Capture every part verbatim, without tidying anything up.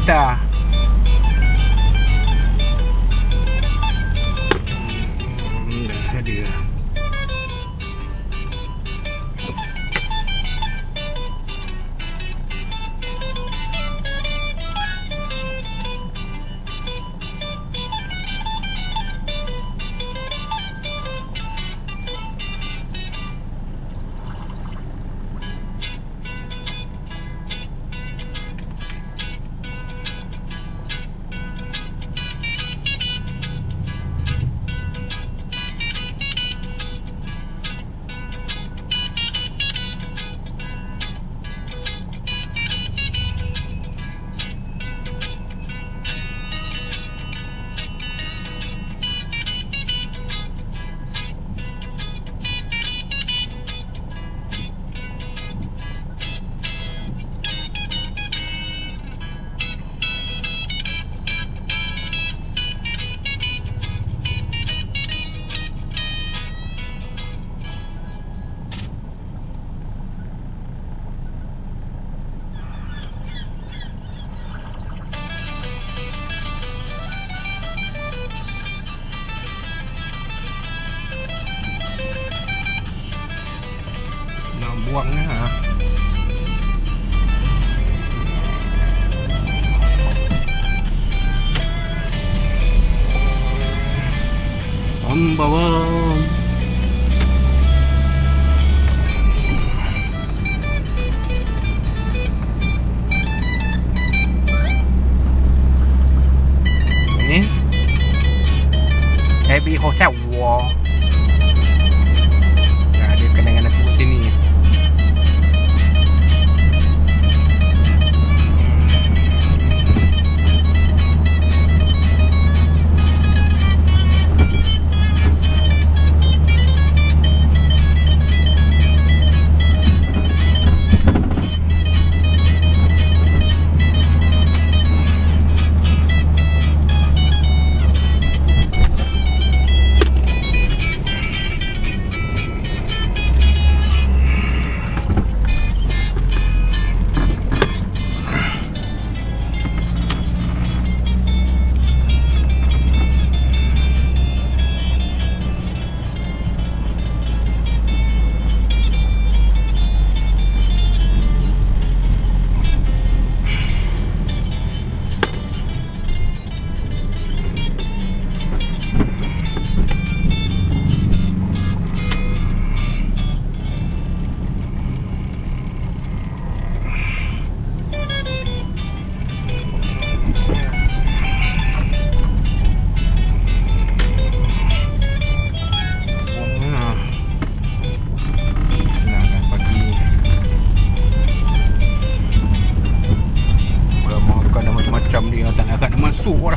entah. Hmm, dah ada. Buangnya ha. Membawa ini Happy Hotel Wall. Nah, dia kenangan aku kat sini. Macam ni tak nak kat masuk lah.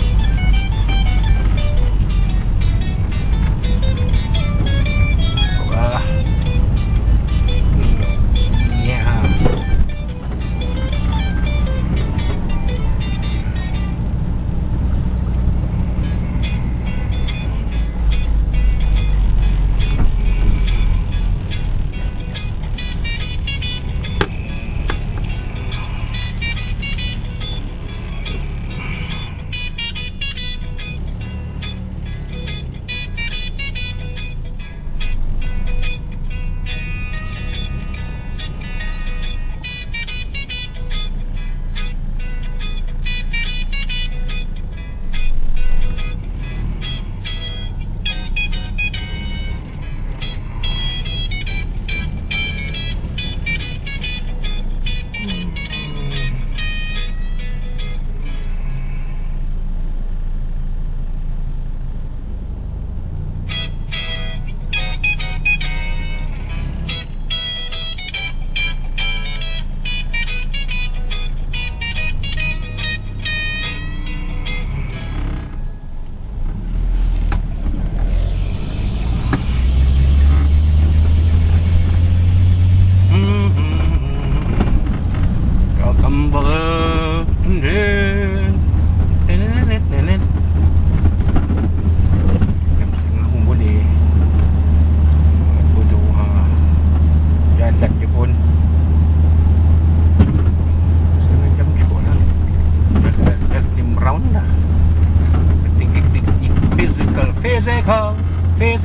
Wah. Ya.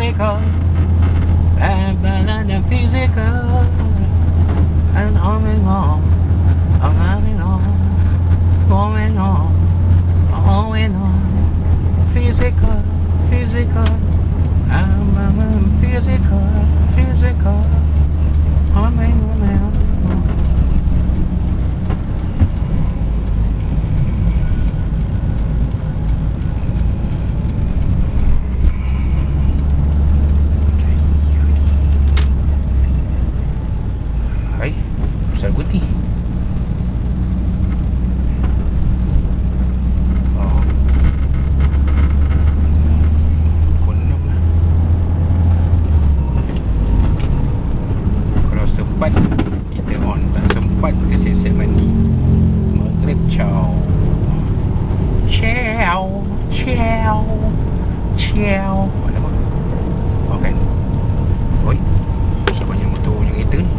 physical, the physical, and on and on, on and on, going on, going on, physical, physical, I'm, I'm physical, physical, on and on and on. Pasal berhenti. Oh. Pukul enam lah. Kalau sempat kita on, tak sempat kita siap-siap mandi. Maghrib ciao. Ciao. Ciao. Ciao. Ada apa? Oh kan. Oi. Susah banyak motor yang kereta ni.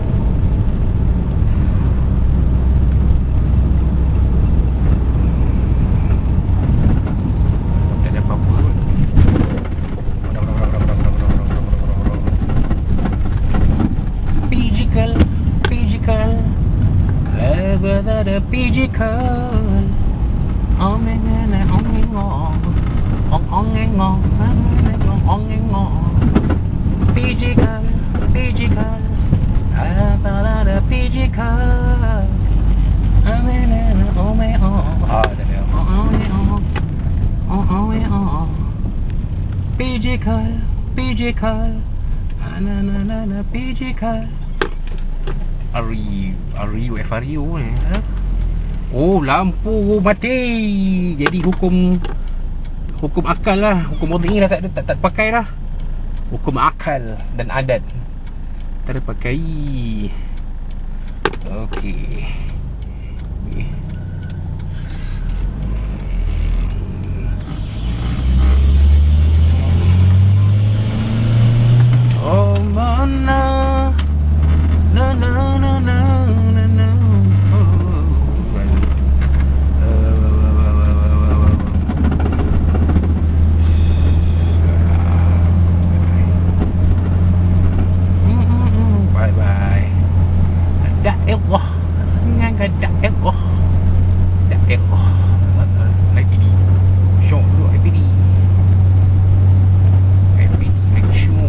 The P G call, ong eng eng ong eng ong, ong ong eng ong, ong eng ong. P G call, P G call, apa the P G call, ong eng eng ong eng ong. Ah, dah dah. Ong ong eng ong, ong ong eng ong. P G call, P G call, na na na na P G call. Ari, Ari, F R U eh. Oh, lampu mati. Jadi hukum hukum akal lah, hukum modern lah, tak tak tak pakai lah. Hukum akal dan adat tak ada pakai. Okey. Okay. Oh mana. No no no no no no. Bye bye. Daerah, ngangkat daerah, daerah. Naik P D, show dulu naik P D, naik P D, naik show.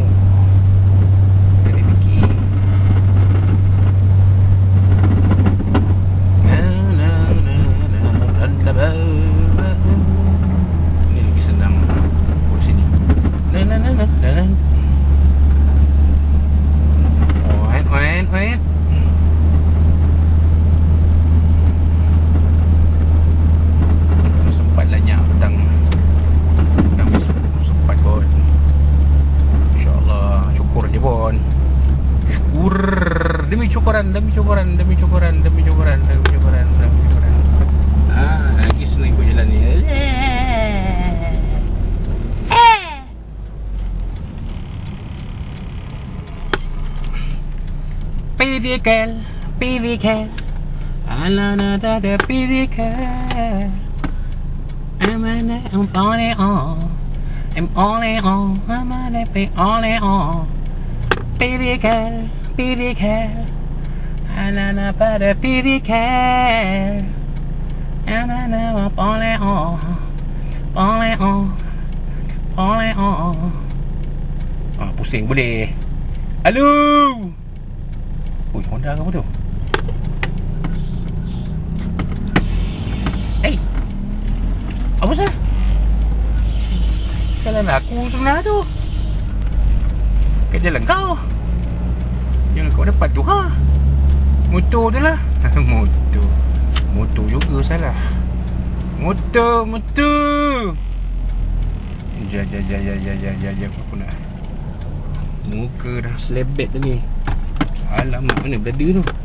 Ini lebih senang di sini. Na na na na na. Wait, wait, wait. Sempat lanyap petang. Petang sempat pun. InsyaAllah syukur je pun. Syukur. Demi syukuran, demi syukuran, demi syukuran, demi syukuran, demi syukuran, demi syukuran. Ah, lagi senang ikut jalan ni. Physical, physical, another the physical. I'm on it, I'm on it on, I'm on it on, I'm on it, be on it on. Physical, physical, another the physical. And I know I'm on it on, on it on, on it on. Ah, pusing boleh. Halo. Ui, Honda ke apa tu? Eh, apa sah? Jalan aku sebelah tu. Ke jalan kau. Jalan kau depan tu ha. Motor tu lah. Motor. Motor juga salah. Motor, motor. Jap, jap, jap, jap, jap, jap, jap. Aku nak. Muka dah selebet tadi. Alamak, mana berada tu?